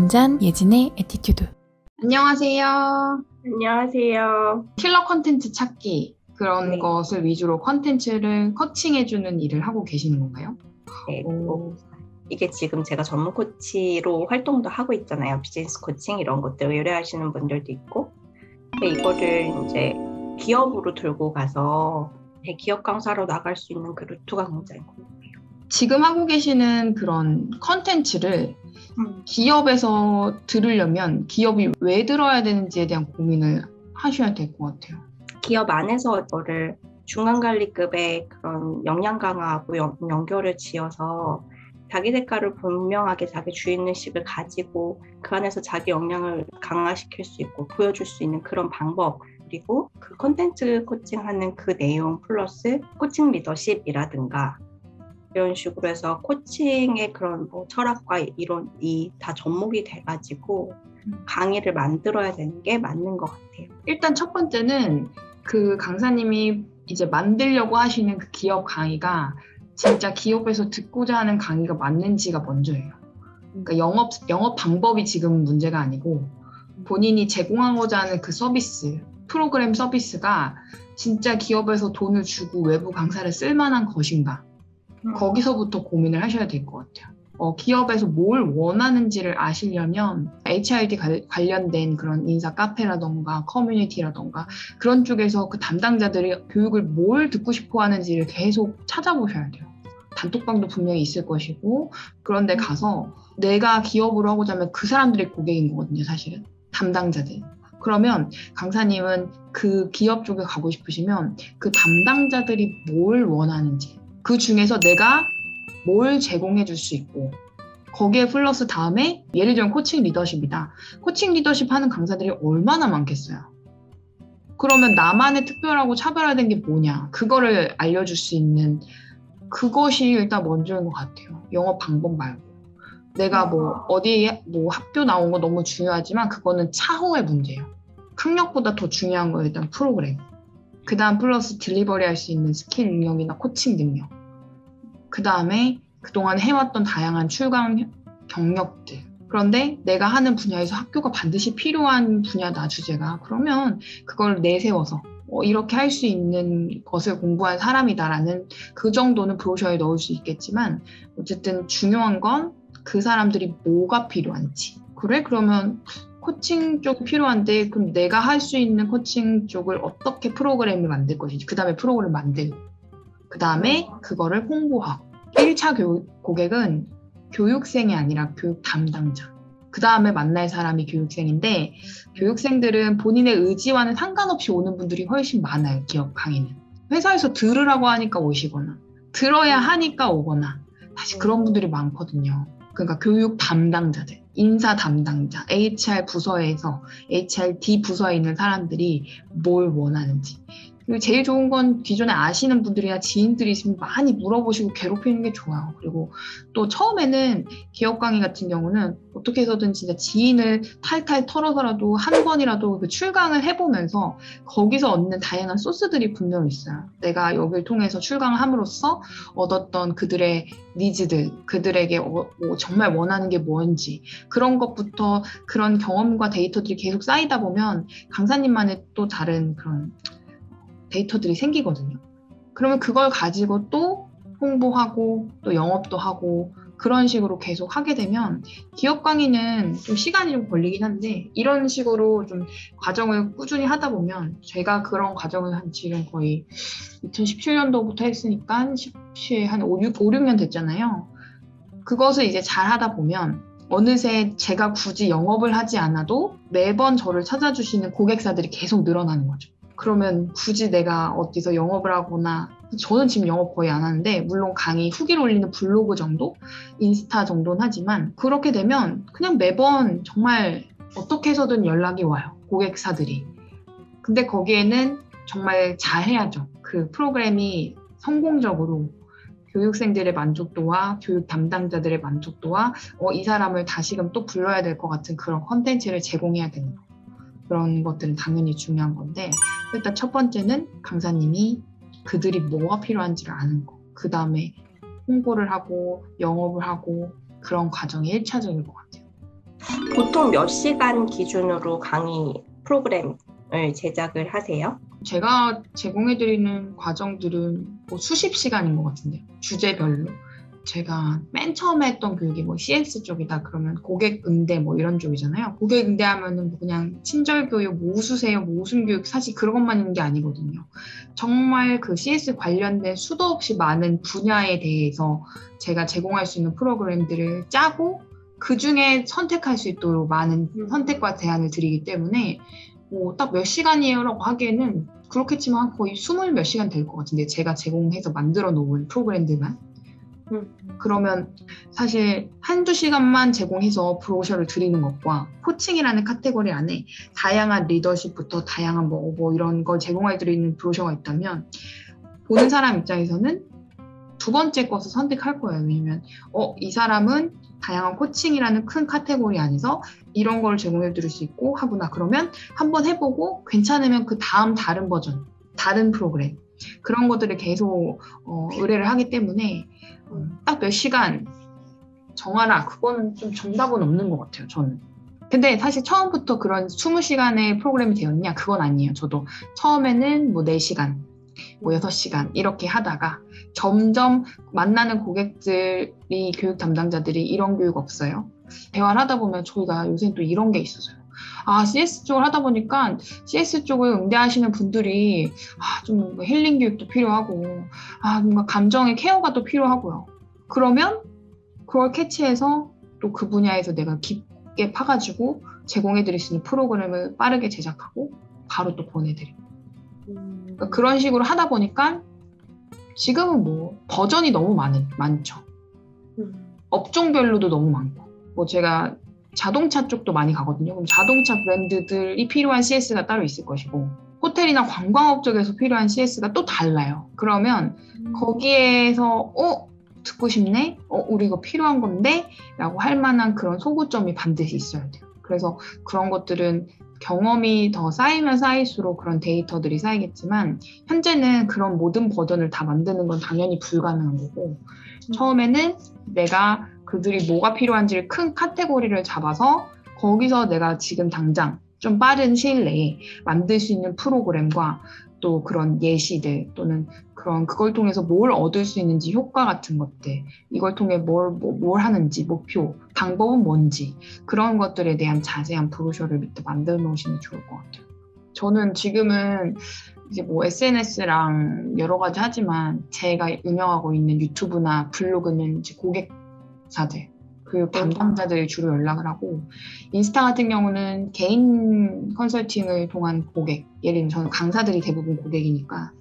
한잔 예진의 애티튜드. 안녕하세요. 안녕하세요. 킬러 콘텐츠 찾기 그런 네. 것을 위주로 콘텐츠를 커칭해주는 일을 하고 계시는 건가요? 네, 이게 지금 제가 전문 코치로 활동도 하고 있잖아요. 비즈니스 코칭 이런 것들 의뢰하시는 분들도 있고, 근데 이거를 이제 기업으로 들고 가서 기업 강사로 나갈 수 있는 그 루트가 굉장히 궁금해요. 지금 하고 계시는 그런 콘텐츠를 기업에서 들으려면 기업이 왜 들어야 되는지에 대한 고민을 하셔야 될 것 같아요. 기업 안에서 이거를 중간관리급의 그런 역량 강화하고 연결을 지어서 자기 대가를 분명하게 자기 주인의식을 가지고 그 안에서 자기 역량을 강화시킬 수 있고 보여줄 수 있는 그런 방법, 그리고 그 콘텐츠 코칭하는 그 내용 플러스 코칭 리더십이라든가 이런 식으로 해서 코칭의 그런 철학과 이론이 다 접목이 돼가지고 강의를 만들어야 되는 게 맞는 것 같아요. 일단 첫 번째는 그 강사님이 이제 만들려고 하시는 그 기업 강의가 진짜 기업에서 듣고자 하는 강의가 맞는지가 먼저예요. 그러니까 영업 방법이 지금 문제가 아니고 본인이 제공하고자 하는 그 서비스, 프로그램 서비스가 진짜 기업에서 돈을 주고 외부 강사를 쓸 만한 것인가? 거기서부터 고민을 하셔야 될 것 같아요. 기업에서 뭘 원하는지를 아시려면 HRD 관련된 그런 인사 카페라던가 커뮤니티라던가 그런 쪽에서 그 담당자들이 교육을 뭘 듣고 싶어 하는지를 계속 찾아보셔야 돼요. 단톡방도 분명히 있을 것이고 그런데 가서 내가 기업으로 하고자 하면 그 사람들이 고객인 거거든요, 사실은. 담당자들. 그러면 강사님은 그 기업 쪽에 가고 싶으시면 그 담당자들이 뭘 원하는지 그 중에서 내가 뭘 제공해 줄 수 있고 거기에 플러스 다음에 예를 들면 코칭 리더십이다. 코칭 리더십 하는 강사들이 얼마나 많겠어요. 그러면 나만의 특별하고 차별화된 게 뭐냐 그거를 알려줄 수 있는 그것이 일단 먼저인 것 같아요. 영업 방법 말고 내가 어디 학교 나온 거 너무 중요하지만 그거는 차후의 문제예요. 학력보다 더 중요한 건 일단 프로그램, 그 다음 플러스 딜리버리 할 수 있는 스킬 능력이나 코칭 능력, 그 다음에 그동안 해왔던 다양한 출강 경력들. 그런데 내가 하는 분야에서 학교가 반드시 필요한 분야다, 주제가. 그러면 그걸 내세워서 이렇게 할 수 있는 것을 공부한 사람이다라는 그 정도는 브로셔에 넣을 수 있겠지만 어쨌든 중요한 건 그 사람들이 뭐가 필요한지. 그래? 그러면 코칭 쪽이 필요한데 그럼 내가 할 수 있는 코칭 쪽을 어떻게 프로그램을 만들 것인지 그 다음에 프로그램을 만들고 그 다음에 그거를 홍보하고 1차 고객은 교육생이 아니라 교육 담당자 그 다음에 만날 사람이 교육생인데 교육생들은 본인의 의지와는 상관없이 오는 분들이 훨씬 많아요. 기업 강의는 회사에서 들으라고 하니까 오시거나 들어야 하니까 오거나 사실 그런 분들이 많거든요. 그러니까 교육 담당자들, 인사 담당자, HR 부서에서 HRD 부서에 있는 사람들이 뭘 원하는지. 그리고 제일 좋은 건 기존에 아시는 분들이나 지인들이 있으면 많이 물어보시고 괴롭히는 게 좋아요. 그리고 또 처음에는 기업 강의 같은 경우는 어떻게 해서든 진짜 지인을 탈탈 털어서라도 한 번이라도 그 출강을 해보면서 거기서 얻는 다양한 소스들이 분명히 있어요. 내가 여기를 통해서 출강을 함으로써 얻었던 그들의 니즈들, 그들에게 정말 원하는 게 뭔지 그런 것부터 그런 경험과 데이터들이 계속 쌓이다 보면 강사님만의 또 다른 그런 데이터들이 생기거든요. 그러면 그걸 가지고 또 홍보하고 또 영업도 하고 그런 식으로 계속 하게 되면 기업 강의는 좀 시간이 좀 걸리긴 한데 이런 식으로 좀 과정을 꾸준히 하다 보면 제가 그런 과정을 한 지금 거의 2017년도부터 했으니까 한 5, 6년 됐잖아요. 그것을 이제 잘 하다 보면 어느새 제가 굳이 영업을 하지 않아도 매번 저를 찾아주시는 고객사들이 계속 늘어나는 거죠. 그러면 굳이 내가 어디서 영업을 하거나 저는 지금 영업 거의 안 하는데 물론 강의 후기를 올리는 블로그 정도? 인스타 정도는 하지만 그렇게 되면 그냥 매번 정말 어떻게 해서든 연락이 와요. 고객사들이. 근데 거기에는 정말 잘해야죠. 그 프로그램이 성공적으로 교육생들의 만족도와 교육 담당자들의 만족도와 이 사람을 다시금 또 불러야 될 것 같은 그런 컨텐츠를 제공해야 되는 거. 그런 것들은 당연히 중요한 건데 일단 첫 번째는 강사님이 그들이 뭐가 필요한지를 아는 거. 그 다음에 홍보를 하고 영업을 하고 그런 과정이 1차적인 것 같아요. 보통 몇 시간 기준으로 강의 프로그램을 제작을 하세요? 제가 제공해드리는 과정들은 뭐 수십 시간인 것 같은데요. 주제별로. 제가 맨 처음에 했던 교육이 뭐 CS 쪽이다 그러면 고객 응대 뭐 이런 쪽이잖아요. 고객 응대하면은 뭐 그냥 친절 교육, 뭐 웃으세요, 뭐 웃음 교육 사실 그런 것만 있는 게 아니거든요. 정말 그 CS 관련된 수도 없이 많은 분야에 대해서 제가 제공할 수 있는 프로그램들을 짜고 그 중에 선택할 수 있도록 많은 선택과 제안을 드리기 때문에 뭐 딱 몇 시간이에요라고 하기에는 그렇겠지만 거의 20 몇 시간 될 것 같은데 제가 제공해서 만들어 놓은 프로그램들만 그러면 사실 한두 시간만 제공해서 브로셔를 드리는 것과 코칭이라는 카테고리 안에 다양한 리더십부터 다양한 뭐 이런 걸 제공해 드리는 브로셔가 있다면 보는 사람 입장에서는 두 번째 것을 선택할 거예요. 왜냐면 이 사람은 다양한 코칭이라는 큰 카테고리 안에서 이런 걸 제공해 드릴 수 있고 하구나. 그러면 한번 해보고 괜찮으면 그 다음 다른 버전, 다른 프로그램 그런 것들을 계속 의뢰를 하기 때문에 딱 몇 시간 정하라. 그거는 좀 정답은 없는 것 같아요. 저는. 근데 사실 처음부터 그런 20시간의 프로그램이 되었냐? 그건 아니에요. 저도 처음에는 뭐 4시간, 뭐 6시간 이렇게 하다가 점점 만나는 고객들이 교육 담당자들이 이런 교육 없어요. 대화를 하다 보면 저희가 요새 또 이런 게 있어서요. CS 쪽을 하다 보니까 CS 쪽을 응대하시는 분들이 좀 힐링 교육도 필요하고 뭔가 감정의 케어가 또 필요하고요. 그러면 그걸 캐치해서 또 그 분야에서 내가 깊게 파가지고 제공해드릴 수 있는 프로그램을 빠르게 제작하고 바로 또 보내드리고 그러니까 그런 식으로 하다 보니까 지금은 뭐 버전이 너무 많죠. 업종별로도 너무 많고 뭐 제가 자동차 쪽도 많이 가거든요. 그럼 자동차 브랜드들이 필요한 CS가 따로 있을 것이고 호텔이나 관광업 쪽에서 필요한 CS가 또 달라요. 그러면 거기에서 듣고 싶네? 우리 이거 필요한 건데? 라고 할 만한 그런 소구점이 반드시 있어야 돼요. 그래서 그런 것들은 경험이 더 쌓이면 쌓일수록 그런 데이터들이 쌓이겠지만 현재는 그런 모든 버전을 다 만드는 건 당연히 불가능한 거고 처음에는 내가 그들이 뭐가 필요한지를 큰 카테고리를 잡아서 거기서 내가 지금 당장 좀 빠른 시일 내에 만들 수 있는 프로그램과 또 그런 예시들 또는 그걸 통해서 뭘 얻을 수 있는지 효과 같은 것들 이걸 통해 뭘 하는지 목표 방법은 뭔지 그런 것들에 대한 자세한 브로셔를 밑에 만들어 놓으시면 좋을 것 같아요. 저는 지금은 이제 뭐 SNS랑 여러 가지 하지만 제가 운영하고 있는 유튜브나 블로그는 이제 고객사들 그 담당자들이 주로 연락을 하고 인스타 같은 경우는 개인 컨설팅을 통한 고객 예를 들면 저는 강사들이 대부분 고객이니까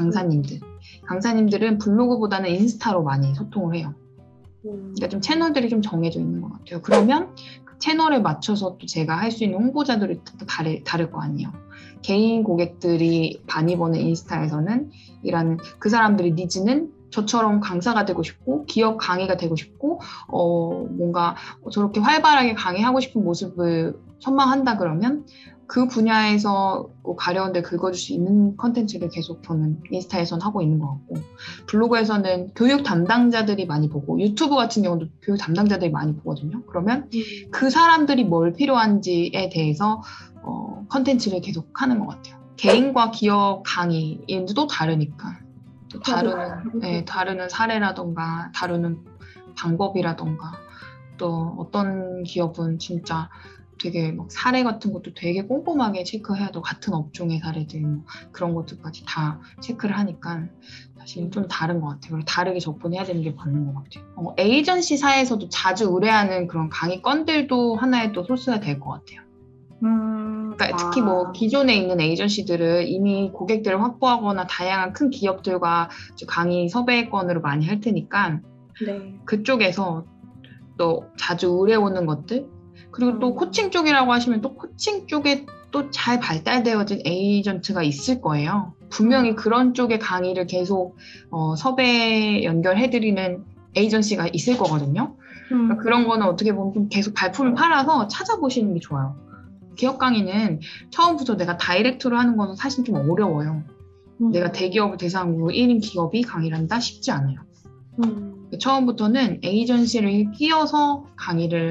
강사님들은 블로그보다는 인스타로 많이 소통을 해요. 그러니까 좀 채널들이 좀 정해져 있는 것 같아요. 그러면 그 채널에 맞춰서 또 제가 할 수 있는 홍보자들이 또 다를 거 아니에요. 개인 고객들이 많이 보는 인스타에서는 일하는 그 사람들의 니즈는 저처럼 강사가 되고 싶고 기업 강의가 되고 싶고 뭔가 저렇게 활발하게 강의하고 싶은 모습을 선망한다 그러면 그 분야에서 가려운데 긁어줄 수 있는 컨텐츠를 계속 저는 인스타에서는 하고 있는 것 같고 블로그에서는 교육 담당자들이 많이 보고 유튜브 같은 경우도 교육 담당자들이 많이 보거든요. 그러면 그 사람들이 뭘 필요한지에 대해서 컨텐츠를 계속 하는 것 같아요. 개인과 기업 강의도 또 다르니까 또 다루는 사례라던가 다루는 방법이라던가 또 어떤 기업은 진짜 되게 막 사례 같은 것도 되게 꼼꼼하게 체크해야 돼. 같은 업종의 사례들 뭐 그런 것들까지 다 체크를 하니까 사실 좀 다른 것 같아요. 그리고 다르게 접근해야 되는 게 맞는 것 같아요. 에이전시사에서도 자주 의뢰하는 그런 강의 건들도 하나의 또 소스가 될 것 같아요. 그러니까 특히 뭐 기존에 있는 에이전시들은 이미 고객들을 확보하거나 다양한 큰 기업들과 강의 섭외건으로 많이 할 테니까 그쪽에서 또 자주 의뢰오는 것들 그리고 또 코칭 쪽이라고 하시면 또 코칭 쪽에 또 잘 발달되어진 에이전트가 있을 거예요. 분명히 그런 쪽의 강의를 계속 섭외 연결해드리는 에이전시가 있을 거거든요. 그러니까 그런 거는 어떻게 보면 좀 계속 발품을 팔아서 찾아보시는 게 좋아요. 기업 강의는 처음부터 내가 다이렉트로 하는 거는 사실 좀 어려워요. 내가 대기업을 대상으로 1인 기업이 강의를 한다? 쉽지 않아요. 처음부터는 에이전시를 끼워서 강의를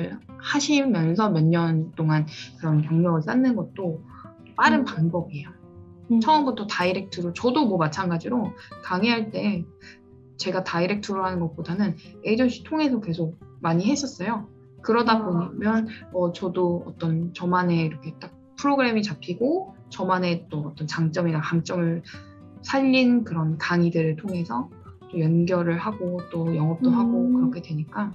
하시면서 몇 년 동안 그런 경력을 쌓는 것도 빠른 방법이에요. 처음부터 다이렉트로, 저도 뭐 마찬가지로 강의할 때 제가 다이렉트로 하는 것보다는 에이전시 통해서 계속 많이 했었어요. 그러다 보면 저도 어떤 저만의 이렇게 딱 프로그램이 잡히고 저만의 또 어떤 장점이나 강점을 살린 그런 강의들을 통해서 또 연결을 하고 또 영업도 하고 그렇게 되니까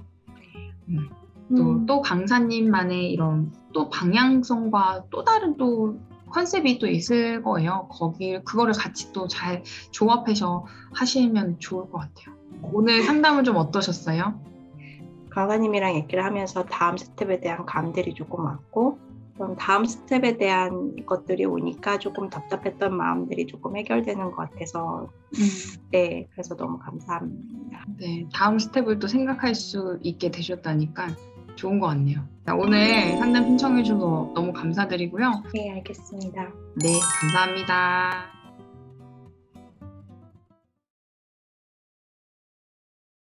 또 강사님만의 이런 또 방향성과 또 다른 또 컨셉이 또 있을 거예요. 그거를 같이 또 잘 조합해서 하시면 좋을 것 같아요. 오늘 상담은 좀 어떠셨어요? 강사님이랑 얘기를 하면서 다음 스텝에 대한 감들이 조금 왔고, 그럼 다음 스텝에 대한 것들이 오니까 조금 답답했던 마음들이 조금 해결되는 것 같아서 네, 그래서 너무 감사합니다. 네, 다음 스텝을 또 생각할 수 있게 되셨다니까 좋은 것 같네요. 오늘 상담 신청해 주셔서 너무 감사드리고요. 네, 알겠습니다. 네, 감사합니다.